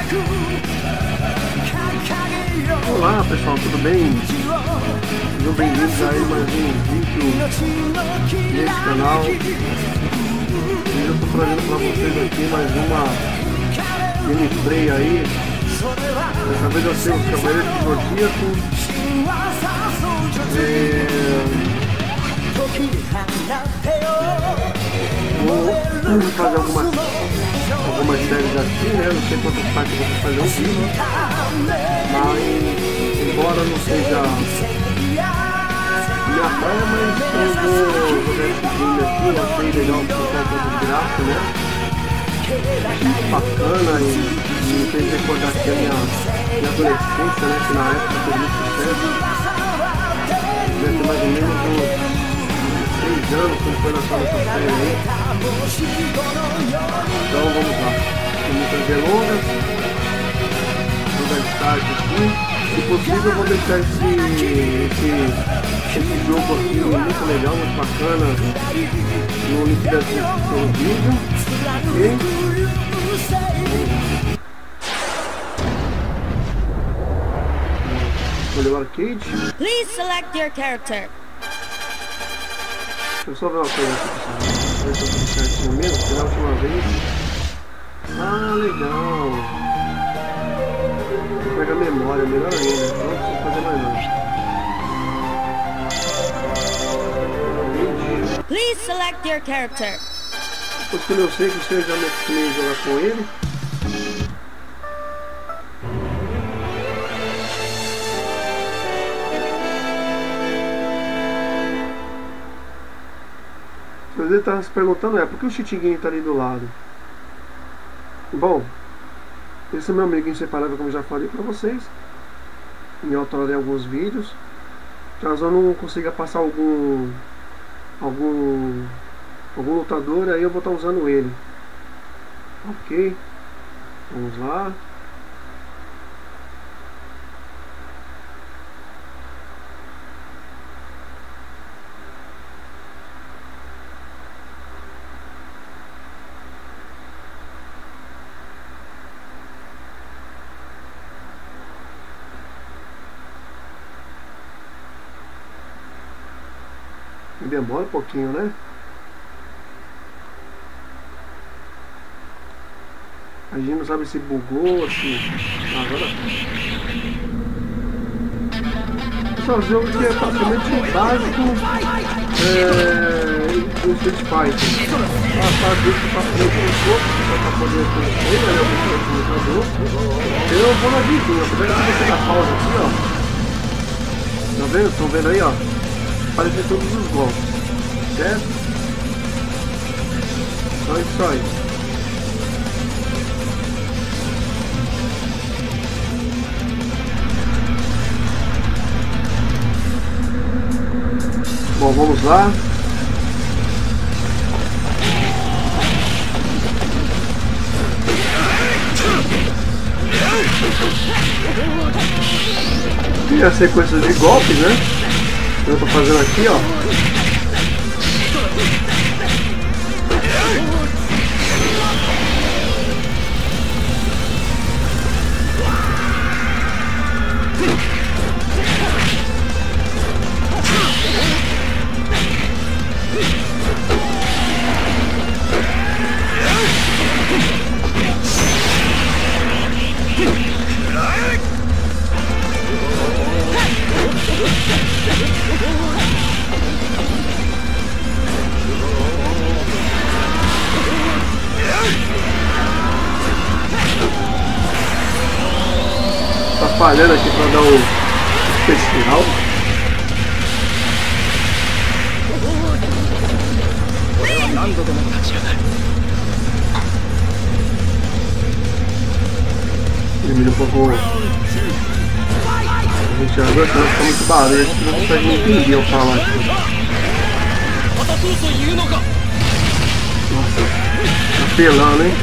Olá pessoal, tudo bem? Sejam bem-vindos a mais um vídeo nesse canal. Hoje eu estou trazendo para vocês aqui mais uma gameplay aí. Dessa vez eu sei os Cavaleiros do Zodíaco. Vou fazer algumas séries aqui, né? Não sei quantas partes eu vou fazer um vídeo, mas embora não seja minha praia, mas eu vou jogar esse game aqui. Eu achei legal por conta do gráfico, né? Bacana e me fez recordar aqui a minha adolescência, né? Que na época foi muito sucesso. Deve ter mais ou menos uns 6 anos quando foi lançada essa série aí. Então vamos lá, sem muitas delongas, vou dar start aqui. Se possível eu vou deixar esse jogo aqui muito legal, muito bacana, no link da descrição do vídeo. Ok? Escolher o arcade. Please select your character. Deixa eu só ver uma coisa aqui, pessoal. Ver se eu tô certinho mesmo, porque da última vez. Ah, legal. Vou pegar memória, melhor ainda. Não preciso fazer mais nada. Entendi. Please select your character. Depois que eu sei que eu já me acostumei a jogar com ele. Você está se perguntando, por que o Chitiguinho está ali do lado? Bom, esse é meu amigo inseparável, como eu já falei para vocês. Em autoria alguns vídeos. Caso eu não consiga passar algum lutador, aí eu vou estar usando ele. Ok, vamos lá. Demora um pouquinho, né? A gente não sabe se bugou, se... Agora... Esse é um jogo que é praticamente o básico do Street Fighter. Passar disso pra frente um pouco, pra poder conhecer, né? Eu vou na vizinha, apesar de você dar pausa aqui, ó. Tá vendo? Estão vendo aí, ó? Aparecer todos os golpes, certo? Só isso aí. Bom, vamos lá. E a sequência de golpes, né? Eu tô fazendo aqui, ó. Tá falhando aqui pra dar o especial. Diminui um pouco o ventilador, senão fica muito barulho, a gente não consegue nem entender eu falar aqui. Nossa, tá pelando, hein?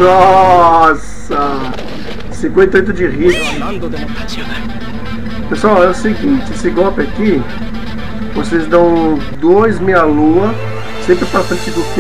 Nossa! 58 de hit. Pessoal, é o seguinte, esse golpe aqui, vocês dão 2 meia-lua, sempre pra frente do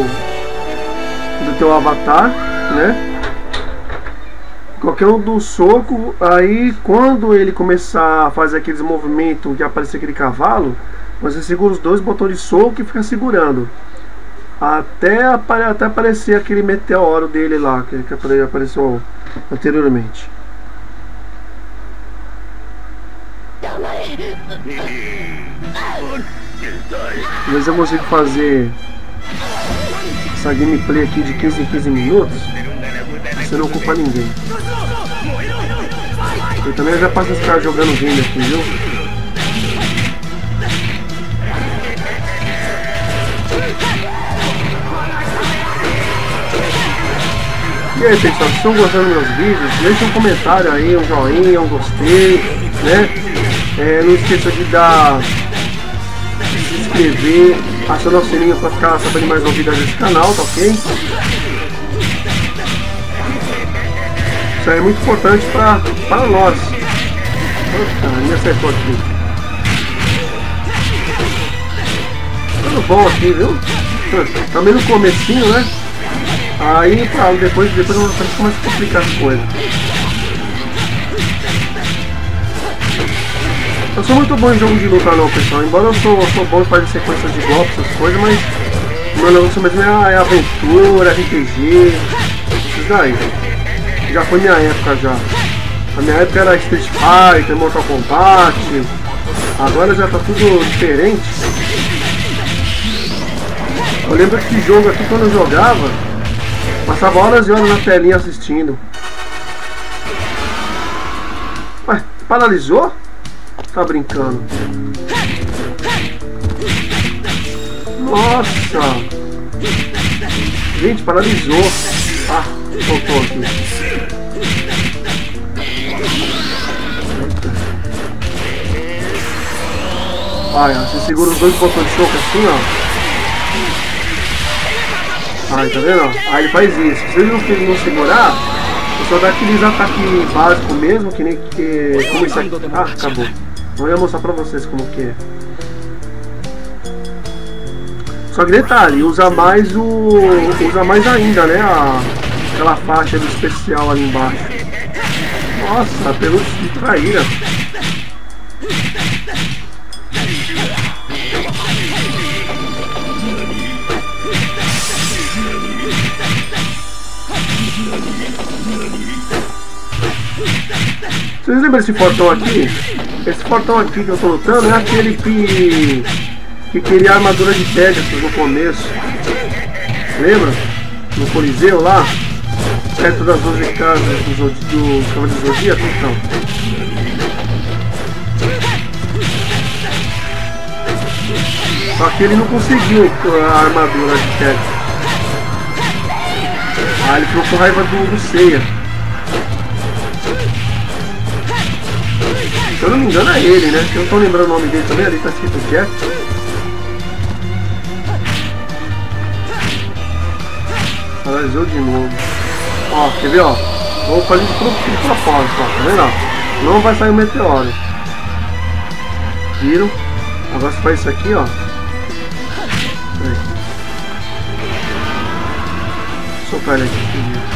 teu avatar, né? Qualquer um do soco, aí quando ele começar a fazer aqueles movimentos que aparecer aquele cavalo, você segura os 2 botões de soco e fica segurando. Até aparecer aquele meteoro dele lá, que apareceu anteriormente. Mas eu consigo fazer essa gameplay aqui de 15 em 15 minutos. Você não ocupa ninguém. Eu também já passo esse cara jogando game aqui, viu? E aí, pessoal, se estão gostando dos meus vídeos, deixa um comentário aí, um joinha, um gostei, né? Não esqueça de se inscrever, acionar o sininho para ficar sabendo mais novidades desse canal, tá ok? Isso aí é muito importante para nós. Me acertou aqui. Tudo bom aqui, viu? Também no comecinho, né? Aí depois começa a complicar as coisas. Eu sou muito bom em jogo de luta não, pessoal. Embora eu sou bom em fazer sequências de golpes, essas coisas, mas o meu negócio mesmo é aventura, RPG, isso daí. Já foi minha época já. A minha época era Street Fighter, Mortal Kombat. Agora já tá tudo diferente. Eu lembro que esse jogo aqui, quando eu jogava, passava horas e horas na telinha assistindo. Mas paralisou? Tá brincando? Nossa! Gente, paralisou. Ah, voltou aqui. Olha, você segura os 2 botões de soco assim, ó. Aí, tá vendo? Aí ele faz isso. Se ele não segurar, eu só dá aqueles ataques básicos mesmo, que nem que. Como isso aqui. Ah, acabou. Não ia mostrar pra vocês como que é. Só que detalhe, usa mais ainda, né? Aquela faixa do especial ali embaixo. Nossa, pegou de traíra. Vocês lembram desse portão aqui? Esse portão aqui que eu tô lutando é aquele que queria armadura de Pegasus no começo. Lembra? No Coliseu lá? Perto das 12 casas do Cavaleiro do Zodíaco, então. Só que ele não conseguiu a armadura de Pegasus. Aí ele ficou com raiva do Seiya. Se eu não me engano é ele, né? Eu não tô lembrando o nome dele também, ali tá escrito Jack. Paralisou de novo. Ó, quer ver, ó? Vou fazer de propósito, ó, tá vendo? Ó? Não vai sair o meteoro. Viram? Agora você faz isso aqui, ó. Aí. Vou soltar ele aqui.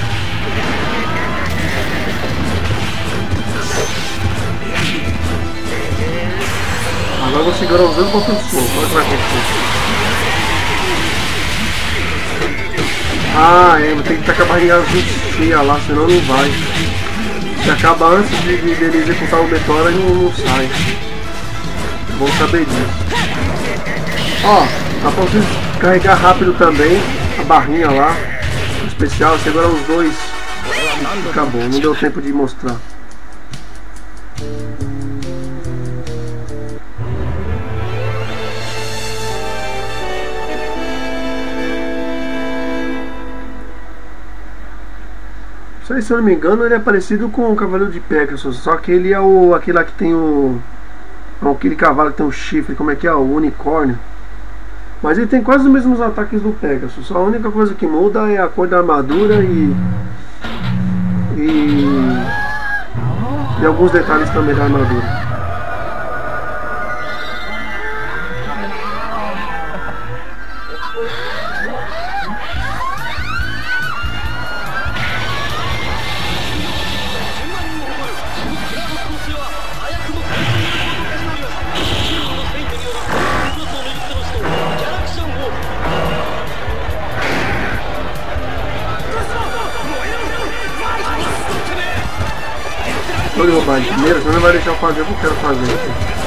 Agora eu vou segurar os 2 botões de soco. Olha o que vai acontecer. Ah, vou ter que estar com a barriga cheia lá, senão não vai. Se acaba antes dele executar o meteoro, ele não sai. Vou saber disso. Ó, dá pra vocês carregar rápido também a barrinha lá. O especial, segura os 2. Acabou, não deu tempo de mostrar. Isso aí, se eu não me engano, ele é parecido com o Cavaleiro de Pegasus, só que ele é aquele lá que tem aquele cavalo que tem um chifre, como é que é? O unicórnio. Mas ele tem quase os mesmos ataques do Pegasus, só a única coisa que muda é a cor da armadura e E alguns detalhes também da armadura. Vou derrubar ele primeiro, senão não vai deixar eu fazer o que eu quero fazer.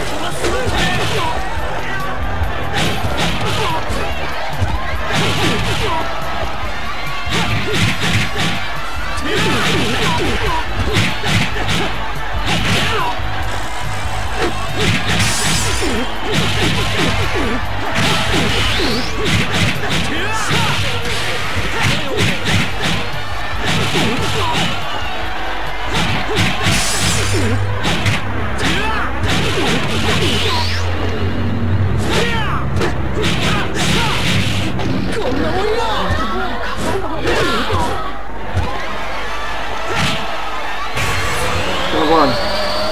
Então agora.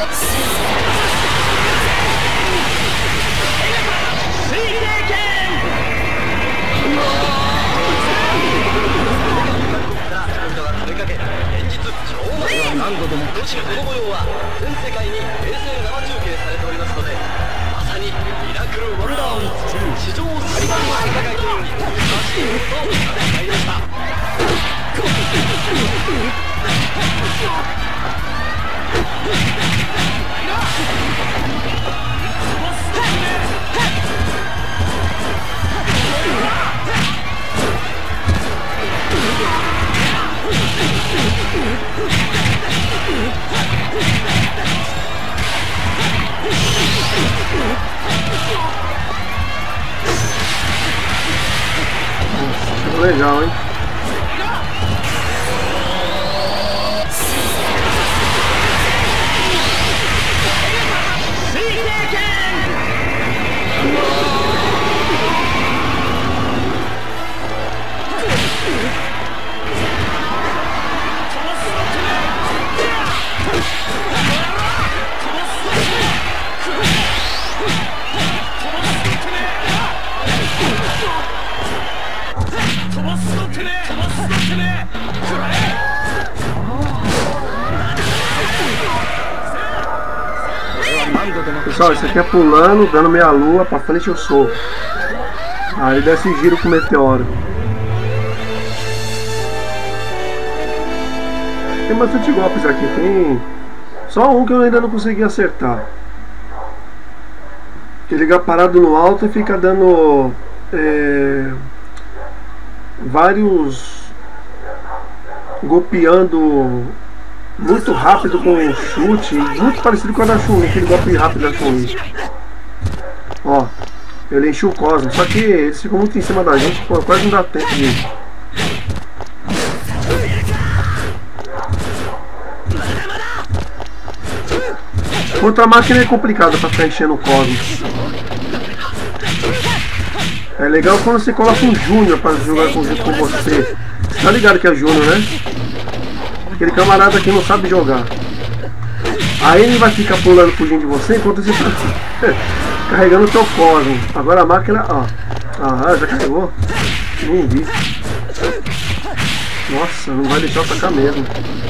Legal, hein? Pessoal, isso aqui é pulando, dando meia lua, pra frente eu sou. Aí desce giro com o meteoro. Tem bastante golpes aqui, tem só um que eu ainda não consegui acertar. Ele liga parado no alto e fica dando vários golpeando muito rápido com um chute, muito parecido com a da Chun-Li, aquele golpe rápido da Chun-Li. Ó, ele encheu o Cosmo, só que eles ficam muito em cima da gente, pô, quase não dá tempo de... Contra a máquina é complicado pra ficar enchendo o Cosmo. É legal quando você coloca um Júnior pra jogar junto com você. Você tá ligado que é Júnior, né? Aquele camarada que não sabe jogar. Aí ele vai ficar pulando fugindo de você enquanto você tá carregando o teu Cosmo. Agora a máquina, ó. Ah, já carregou. Nem vi. Nossa, não vai deixar eu atacar mesmo.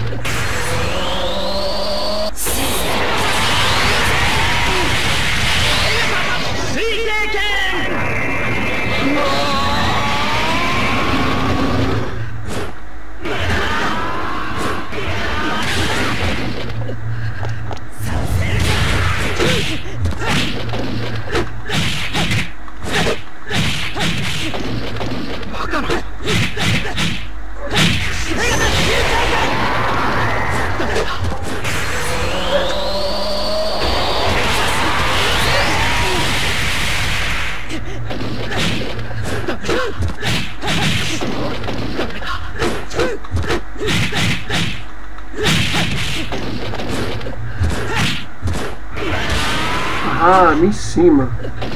Ah, em cima.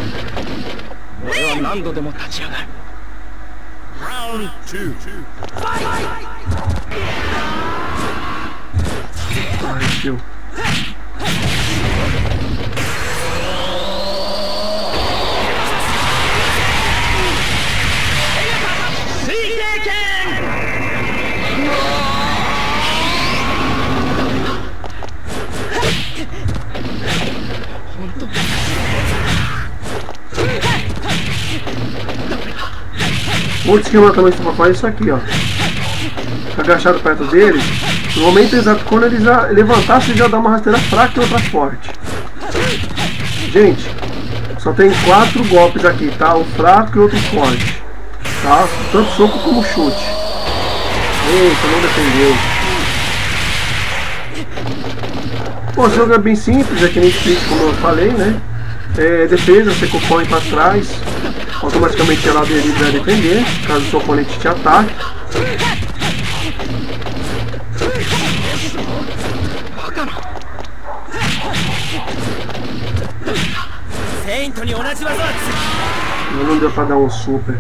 Round 2. Ai, tio. Outro esquema também que você faz é isso aqui, ó. Fica agachado perto deles. No momento exato, quando eles levantar, você já dá uma rasteira fraca e outra forte. Gente, só tem 4 golpes aqui, tá? Um fraco e outro forte, tá? Tanto soco como chute. Eita, não defendeu. Bom, esse jogo é bem simples, é que nem Street, como eu falei, né? Defesa, você compõe para trás, automaticamente ela vai defender, caso o seu oponente te ataque. Não deu pra dar um super.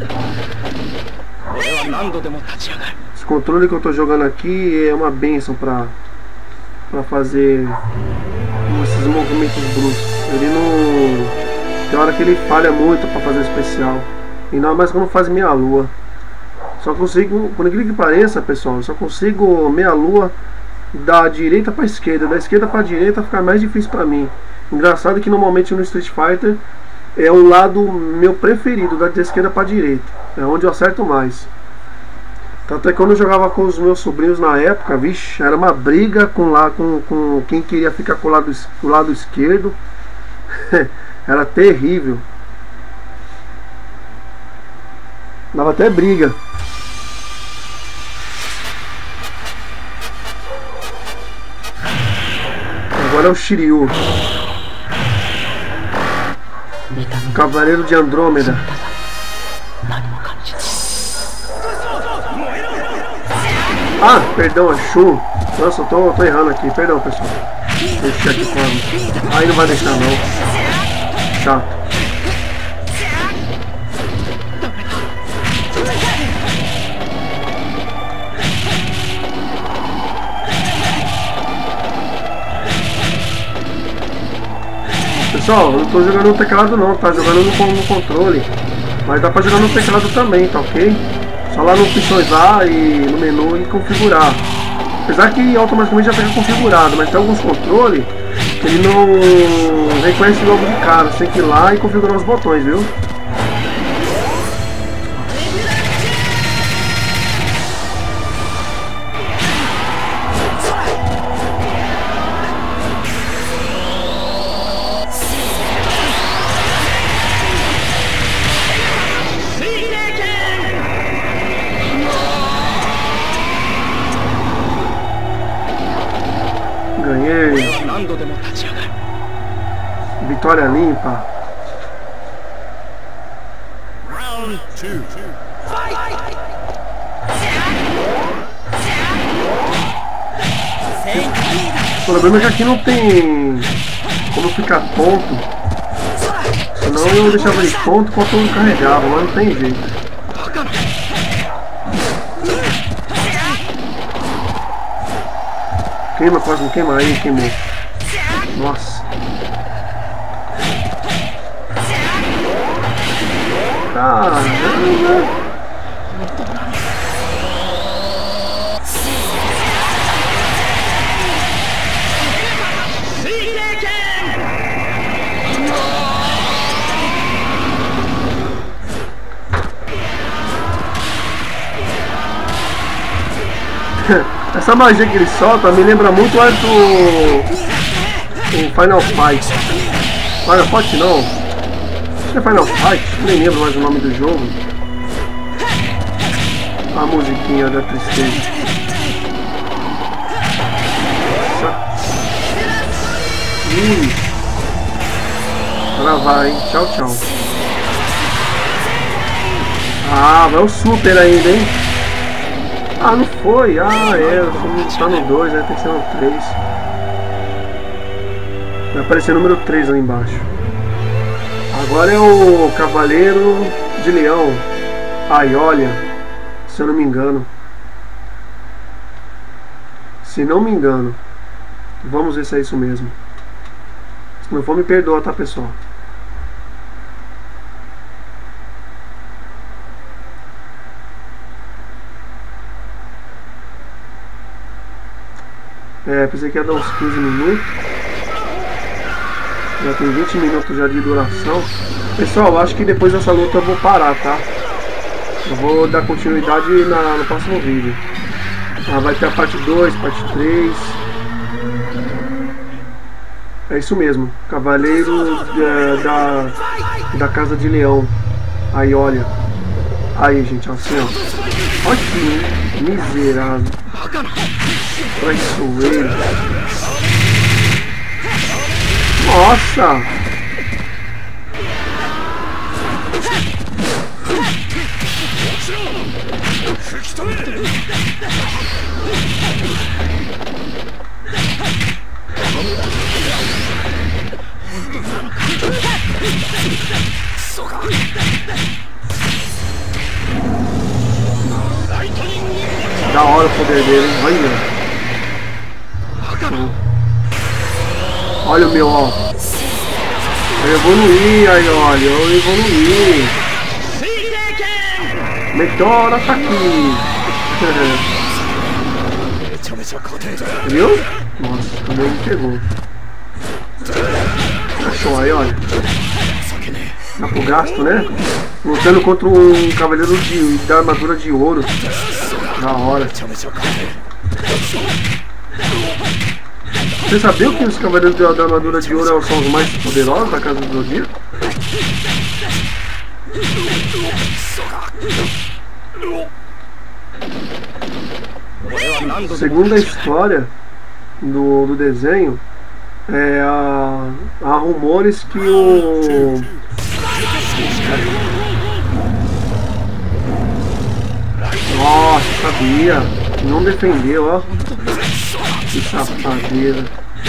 Esse controle que eu tô jogando aqui é uma benção pra fazer esses movimentos bruscos. Ele não... Tem hora que ele falha muito pra fazer especial. E não é mais quando faz meia lua. Só consigo, por incrível que pareça, pessoal, eu só consigo meia lua da direita pra esquerda. Da esquerda pra direita fica mais difícil pra mim. Engraçado que normalmente no Street Fighter é o lado meu preferido, da esquerda pra direita. É onde eu acerto mais. Tanto é que quando eu jogava com os meus sobrinhos na época, vixe, era uma briga com quem queria ficar com o lado esquerdo. Era terrível. Dava até briga. Agora é o Shiryu, Cavaleiro de Andrômeda. Ah, perdão, é Shun. Nossa, eu tô errando aqui, perdão, pessoal. Deixa aqui fora. Aí não vai deixar não. Chato. Pessoal, eu não tô jogando no teclado não, tá jogando no controle. Mas dá pra jogar no teclado também, tá ok? Só lá no opções lá e no menu e configurar. Apesar que automaticamente já fica configurado, mas tem alguns controles que ele não reconhece logo de cara. Você tem que ir lá e configurar os botões, viu? Ganhei. Vitória limpa. O problema é que aqui não tem como ficar tonto. Senão eu deixava ele tonto enquanto eu carregava, mas não tem jeito. Queima, quase não queima aí, queimou. Nossa. Caramba. Essa magia que ele solta me lembra muito mais do Final Fight. Final Fight não. Acho que é Final Fight, nem lembro mais o nome do jogo. A musiquinha da tristeza. Agora vai, hein? Tchau, tchau. Ah, vai o super ainda, hein? Ah, não foi. Ah, tá no 2, né? Tem que ser no 3. Vai aparecer o número 3 lá embaixo. Agora é o Cavaleiro de Leão. Ai, olha. Se eu não me engano. Se não me engano. Vamos ver se é isso mesmo. Se não for, me perdoa, tá, pessoal? Pensei que ia dar uns 15 minutos. Já tem 20 minutos já de duração. Pessoal, acho que depois dessa luta eu vou parar, tá? Eu vou dar continuidade no próximo vídeo. Vai ter a parte 2, parte 3. É isso mesmo. Cavaleiro da Casa de Leão. Aí, olha. Aí, gente, assim, ó. Olha que miserável. Traiçoeiro. Nossa! Da hora o poder dele, hein? Olha o meu, ó. Eu evoluí, aí olha, eu evoluí. Meteoro tá aqui. Viu? Nossa, também me pegou. Achou aí, olha. Dá pro gasto, né? Lutando contra um cavaleiro da armadura de ouro. Da hora. Você sabia que os cavaleiros da armadura de ouro são os mais poderosos da Casa do Zodíaco? Segundo a história do desenho, há rumores que o... Nossa, sabia. Não defendeu, ó. Que safadeza.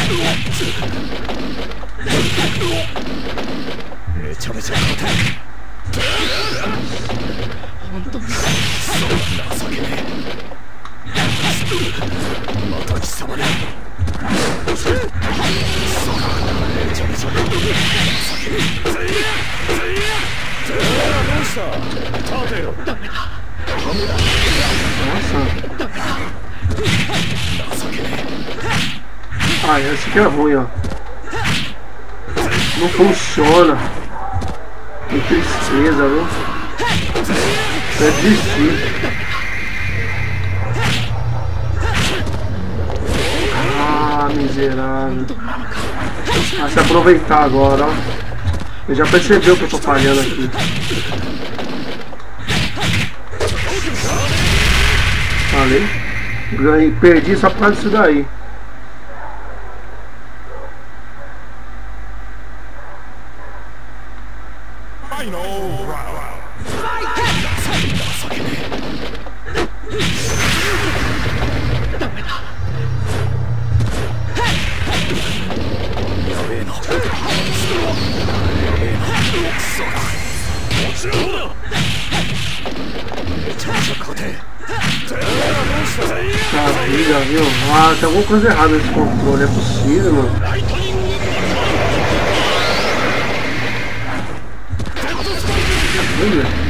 Esse aqui é ruim, ó. Não funciona. Que tristeza, viu? É difícil. Miserável. Vai se aproveitar agora, ó. Ele já percebeu que eu tô falhando aqui. Falei. Ganhei, perdi só por causa disso daí. Vida, viu? Tem alguma coisa errada nesse controle, é possível, mano. Olha.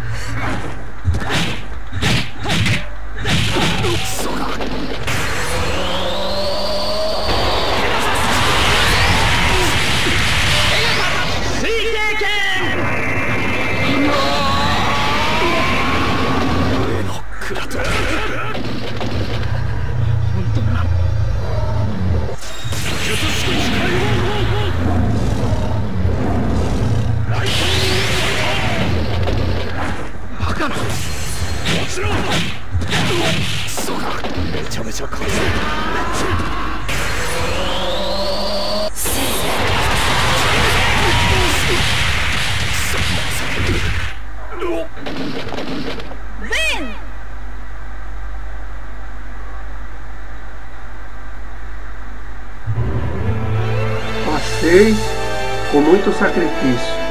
Passei com muito sacrifício.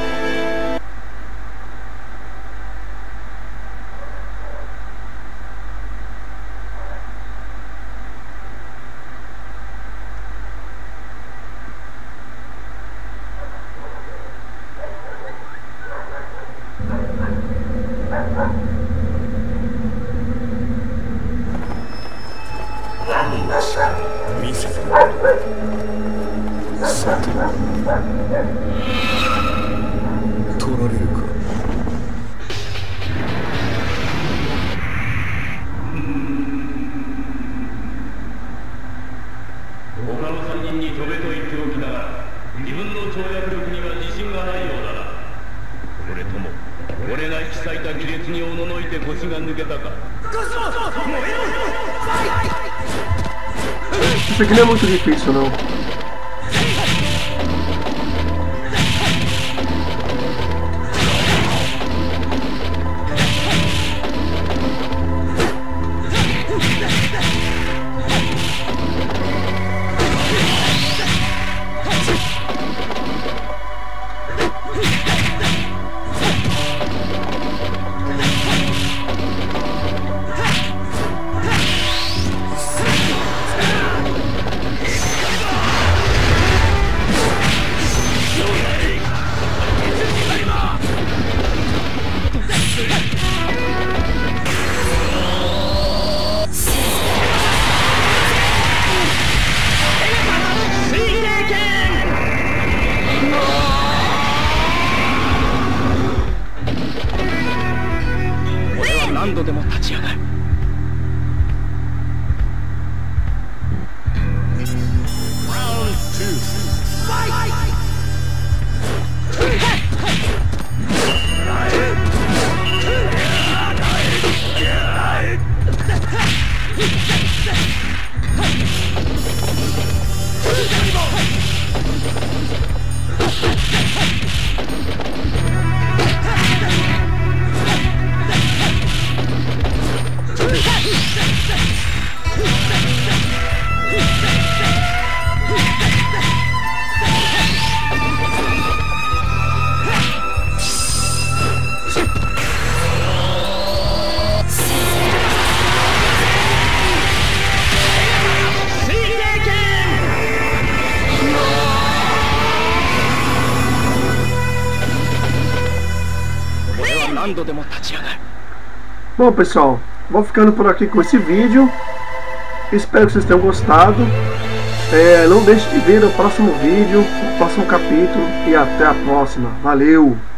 さて取られるか。 他の3人に飛べと言っておきながら自分の跳躍力には自信がないようだな。それとも俺が引き裂いた亀裂におののいて腰が抜けたか。 Isso aqui não é muito difícil, não. Bom, pessoal, vou ficando por aqui com esse vídeo. Espero que vocês tenham gostado. Não deixe de ver o próximo vídeo, o próximo capítulo. E até a próxima. Valeu!